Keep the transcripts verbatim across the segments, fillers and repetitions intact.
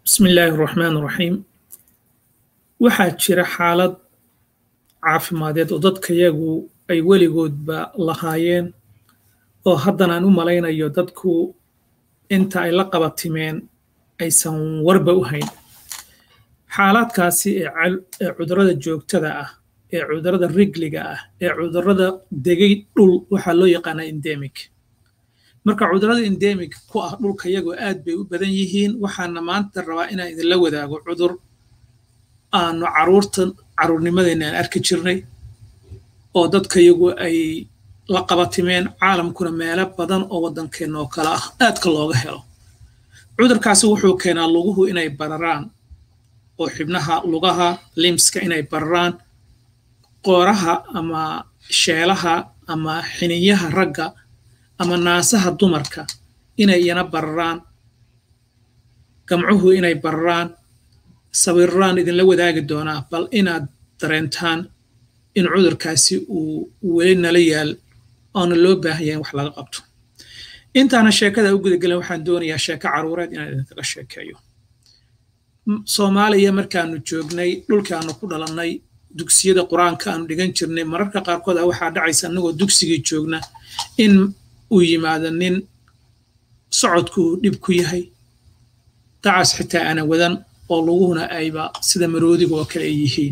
بسم الله الرحمن الرحيم waxaa jira xaalad caafimadeed oo dadka iyagu ay weligoodba lahaayeen oo haddana aan u malaynayo dadku inta ay la qabatimeen aysan warba u hayn xaaladkaasi ee cudurrada joogtada ah ee cudurrada rigliga ah ee cudurrada degay dhul waxaa loo yaqaanaa endemic marka cudurrada endemic ku ah dhulka iyagu aad bay u badan yihiin waxaana maanta rabaa inaan idinla wadaago cudur aanu caruurtan caruurnimadeena aan arki jirnay oo dadka iyagu ay la qabatimeen caalamkuna meelo badan oo waddankeena oo kale ah aadka looga helo cudurkaasi wuxuu keenaa luguhu inay bararaan oo xibnaha lugaha limbska inay bararaan qooraha ama sheelaha ama xiniyaha ragga ama naasaha dumarka inay iyana bararaan gamcuhu inay bararaan sawirraan idinla wadaagi doonaa bal inaad dareentaan in cudurkaasi uu weli nala yaal oona loo baahan yahay wax laga qabto intaana sheekada u gudagelin waxaan doonayaa sheeko caruureed inaan idinkaga sheekeeyo Soomaaliya markaanu joognay dhulkaanu ku dhalannay dugsiyada quraanka aanu dhigan jirnay mararka qaarkood waxaa dhacaysa anagoo dugsigii joogna in uu yimaado nin socodku dhib ku yahay dacas xitaa ana wadan oo luguhuna ayba sida maroodiga oo kale yihiin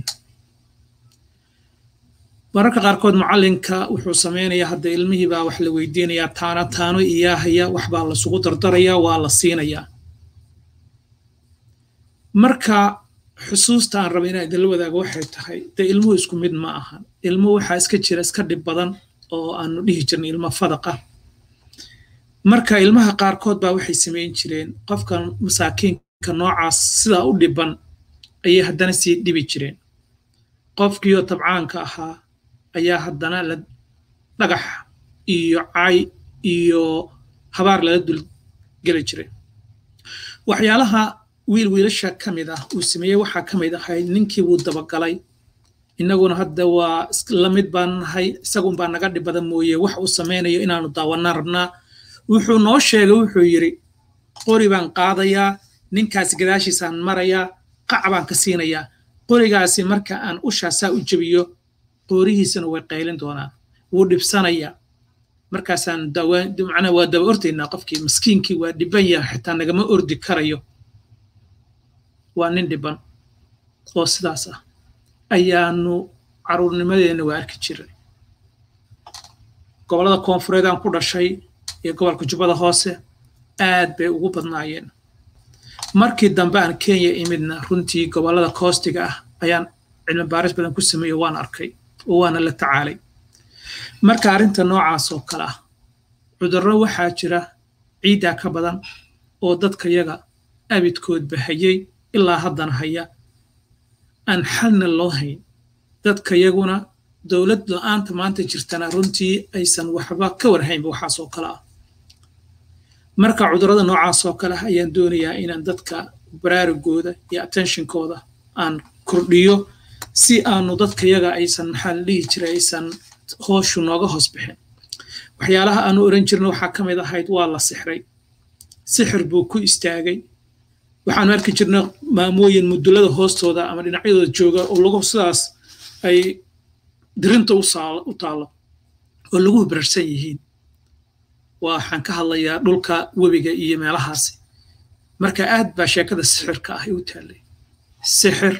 mararka qaarkood macallinka wuxuu sameeyaa hadda ilmihii baa wax la weydiinayaa taana taano iyaahaya wax baa la sugu dardarayaa waa la siinayaa marka xusuusta aan rabay inaan idinla wadaago waxay tahay dee ilmuhu isku mid ma ahan ilmuhu waxaa iska jira iska dhib badan oo aanu dhihi jirnay ilmo fadaqa marka ilmaha qaarkood baa waxay samayn jireen qofkan masaakiinka noocaas sidaa u dhiban ayay haddana sii dhibi jireen qofkiioo tabcaanka ahaa ayaa haddana la dhagax iyo cay iyo habaar lala dul geli jiray waxyaalaha wiil wiilasha ka mid ah uu sameeyey waxaa ka mid ahayd ninkii wuu dabagalay innaguna hadda waa la mid baan nahay isagun baa naga dhib badan mooye wax uu sameynayo inaanu daawanaa rabnaa wuxuu noo sheegay wuxuu yidhi qori baan qaadayaa ninkaasi gadaashiisaan marayaa qac baan ka siinayaa qorigaasi marka aan ushaasaa u jebiyo qoorihiisana way qaylin doonaan wuu dhibsanayaa markaasaan macnaa waa daba ordaynaa qofkii maskiinkii waa dhiban yahay xitaa nagama ordi karayo waa nin dhiban oo sidaas ah ayaanu caruurnimadeena waa arki jiray gobollada koonfureed aan ku dhashay iyo gobolka jubbada hoose aad bay ugu badnaayeen markii dambe aan Kenya imidna runtii gobollada koostiga ah ayaan cilmi baaris badan ku sameeyay waan arkay oo waana la tacaalay marka arrinta noocaas oo kale ah cudurro waxaa jira ciida ka badan oo dadka iyaga abidkood bahayay ilaa haddana haya aan xalna loo hayn dadka iyaguna dowlad la'aanta maanta jirtana runtii aysan waxba ka warhaynba waxaas oo kale ah marka cudurrada noocaas oo kale ah ayaan doonayaa inaan dadka baraarugooda iyo attentionkooda aan kordhiyo si aanu dadka iyaga aysan maxaa la dhihi jiray aysan hooshu nooga hoos bixin waxyaalaha aanu oran jirna waxaa ka mid ahayd waa la sixray sixir buu ku istaagay waxaanu arki jirnay maamooyin mudulada hoostooda ama dhinacyadooda jooga oo lagu sidaas ay dirinta u taalo oo lagu bararsan yihiin waxaan ka hadlayaa dhulka webiga iyo meelahaasi marka aad baa sheekada sixirka ah u taalay sixir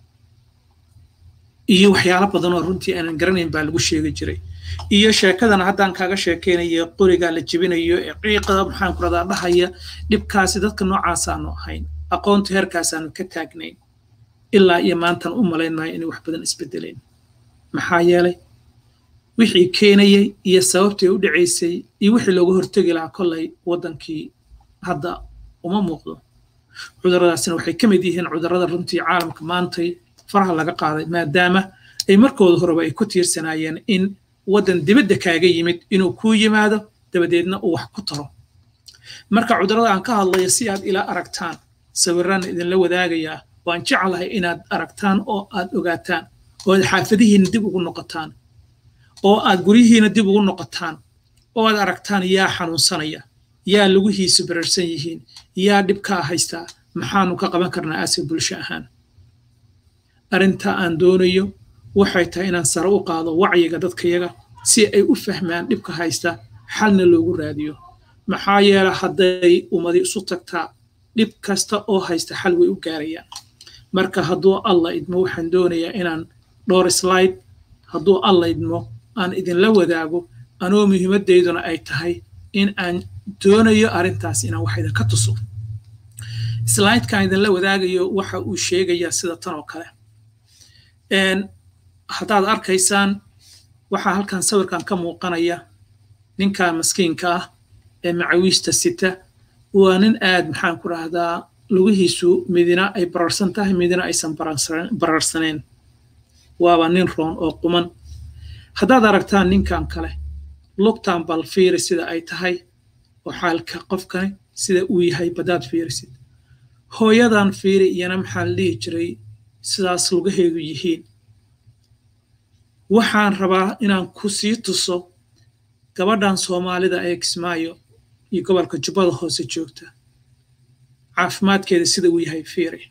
iyo waxyaalo badan oo runtii aanan garanayn baa lagu sheegi jiray iyo sheekadana haddaan kaaga sheekeynayo qoriga la jibinayo ee qiiqada maxaan ku radaa dhahaya dhibkaasi dadka noocaas aanu ahayn aqoonta heerkaas aanu ka taagnayn ilaa iyo maantan u malaynayo inay wax badan isbedeleen maxaa yeelay wixii keenayay iyo sababtii u dhacaysay iyo wixii looga hortagi lahaa kollay waddankii hadda uma muuqdo cudurradaasina waxay ka mid yihiin cudurrada runtii caalamka maantay faraha laga qaaday maadaama ay markooda horeba ay ku tiirsanaayeen in waddan dibadda kaaga yimid inuu kuu yimaado dabadeedna uu wax ku taro marka cudurrada aan ka hadlayo si aad ila aragtaan sawirraan idinla wadaagayaa waan jeclahay inaad aragtaan oo aad ogaataan oo aad xaafadihiina dib ugu noqotaan oo aad guryihiina dib ugu noqotaan oo aad aragtaan yaa xanuunsanaya yaa lugihiisu bararsan yihiin yaa dhibkaa haystaa maxaanu ka qaban karnaa asi bulsho ahaan arinta aan doonayo waxay tahay inaan sare u qaado wacyiga dadkayaga si ay u fahmaan dhibka haysta xalna loogu raadiyo maxaa yeelay hadday ummadi isu tagtaa dhib kasta oo haysta xal way u gaarayaan marka hadduu alla idmo waxaan doonayaa inaan dhowr slide hadduu alla idmo aan idinla wadaago anoo muhiimadeyduna ay tahay in aan doonayo arrintaas inaan wax idinka tuso slide-kan idinla wadaagayo waxa uu sheegayaa sida tan oo kale haddaad arkaysaan waxaa halkan sawirkan ka muuqanaya ninka maskiinka ah ee macawiista sita waa nin aad maxaan ku rahdaa lugihiisu midina ay bararsan tahay midina aysan bararsaneen waaba nin roon oo quman haddaad aragtaan ninkan kale lugtan bal fiiri sida ay tahay oo xaalka qofkani sida uu yahay badaad fiirisid hooyadan fiiri iyana maxaa la dhihi jiray sidaas lugaheedu yihiin waxaan rabaa inaan ku sii tuso gabadhan Soomaalida ee Kismaayo iyo gobolka Jubbada Hoose joogta caafimaadkeeda sida uu yahay fiiri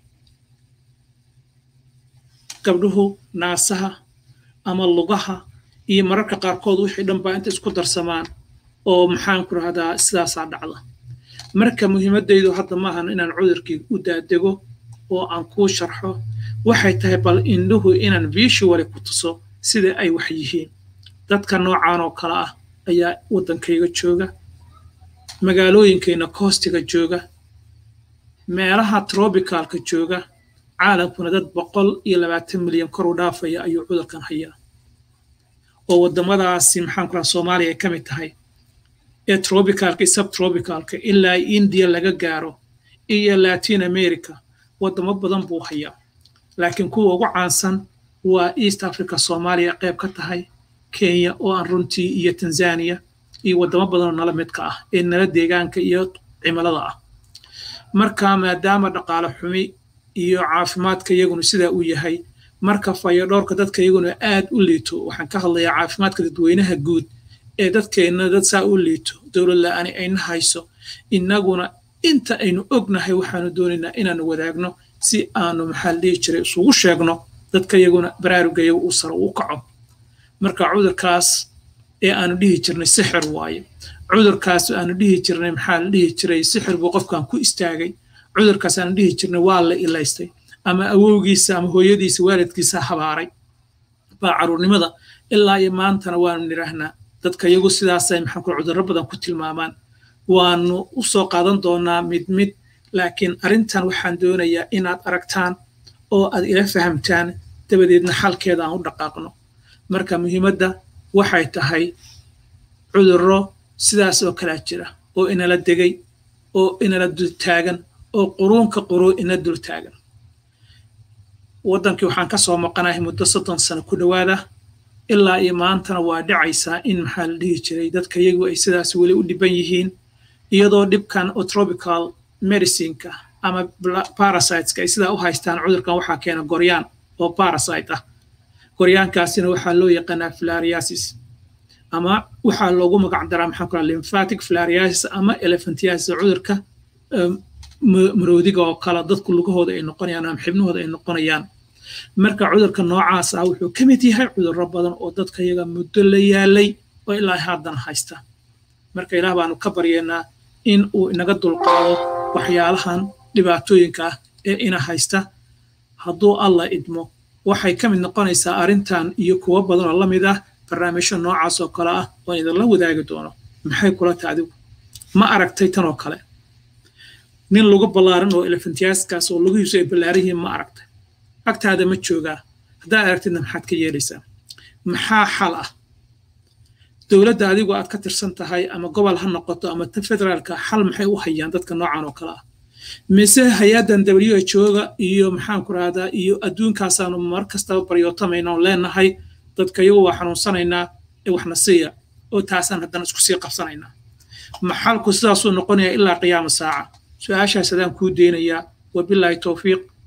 gabdhuhu naasaha ama lugaha iyo mararka qaarkood wixii dhan baa inta isku darsamaan oo maxaan ku rahdaa sidaas dhacda marka muhiimadeydu hadda maahan inaan cudurkii u daadego oo aan ku sharxo waxay tahay bal indhuhu inaan visual ku tuso sida ay wax yihiin dadka noocaan oo kala ah ayaa wadankayga jooga magaalooyinkeena coastiga jooga meelaha tropicalka jooga caalamkuna dad boqol iyo labaatan milyan kor u dhaafaya ayuu cudurkan hayaa oo wadamadaasi maxaan ku rahaa Soomaaliya ka mid tahay ee tropicalka iyo subtropicalka ilaa India laga gaaro iyo Latin America wadamo badan buu hayaa laakiin kuwa ugu caansan waa East Africa Soomaaliya qayb ka tahay Kenya oo aan runtii iyo Tanzania iyo wadamo badan oo nala mid ka ah ee nala deegaanka iyo cimilada ah marka maadaama dhaqaale xumi iyo caafimaadka iyaguna sida uu yahay marka fayadhoorka dadka iyaguna aad u liito waxaan ka hadlayaa caafimaadka dadweynaha guud ee dadkeena dad saa u liito dawlad la'aan ayna hayso inaguna inta aynu ognahay waxaanu doonaynaa inaanu wadaagno si aanu maxal dhihi jiray isugu sheegno dadka iyaguna baraarugayo uu sar u kaco marka cudurkaas ee aanu dhihi jirnay sixir waaye cudurkaas aanu dhihi jirnay maxal dhihi jiray sixir buu qofkan ku istaagay cudurkaas aanu dhihi jirnay waa la ilaystay ama awowgiisa ama hooyadiisa waalidkiisa habaaray baa caruurnimada ilaa iyo maantana waanu niraahnaa dadka iyagu sidaas ay maxaan ku cudurro badan ku tilmaamaan waanu u soo qaadan doonaa mid mid laakiin arrintan waxaan doonayaa inaad aragtaan oo aad ila fahamtaan dabadeedna xalkeeda aan u dhaqaaqno marka muhiimadda waxay tahay cudurro sidaas oo kala jira oo inala degay oo inala dul taagan oo quruunka quruu ina dul taagan wadankii waxaan ka soo maqanahay muddo soddon sano ku dhawaada ilaa iyo maantana waa dhacaysaa in maxaa la dhihi jiray dadka iyagu ay sidaas weli u dhiban yihiin iyadoo dhibkan oo tropical medicineka ama parasiteska ay sidaa u haystaan cudurkan waxaa keena goryaan oo parasite ah goryaankaasina waxaa loo yaqaanaa filariasis ama waxaa loogu magac daraa maxaa ku rahaa lymphatic filariasis ama elephantiasis cudurka maroodiga oo kala dadku lugahooda ay noqonayaan ama xibnahooda ay noqonayaan marka cudurka noocaas ah wuxuu ka mid yahay cudurro badan oo dadka iyaga muddo la yaalay oo ilaa haddana haysta marka ilaah baanu ka baryeynaa in uu inaga dulqaado waxyaalahan dhibaatooyinka ah ee ina haysta hadduu alla idmo waxay ka mid noqonaysaa arrintan iyo kuwo badan oo la mid ah barnaamijyo noocaas oo kale ah oo idinla wadaagi doono maxay kula tahay adigu ma aragtay tan oo kale nin lagu ballaaran oo elephantiaskaas oo lugihiisu ay ballaaran yihiin ma aragtay agtaada ma joogaa haddaad aragtidna maxaad ka yeelaysaa maxaa xal ah dowladda adigu aad ka tirsan tahay ama gobol ha noqoto ama ta federaalka xal maxay u hayaan dadka noocan oo kale ah mise hay-addan W H O-ga iyo maxaan ku rahdaa iyo adduunkaasaanu mar kastaba baryootamayna oo leenahay dadka iyagu waa xanuunsanaynaa ee waxna siiya oo taasaan haddana isku sii qabsanaynaa maxalku sidaasuu noqonayaa ilaa qiyaama saaca su-aashaas adaan kuu deynayaa wabilaahi towfiiq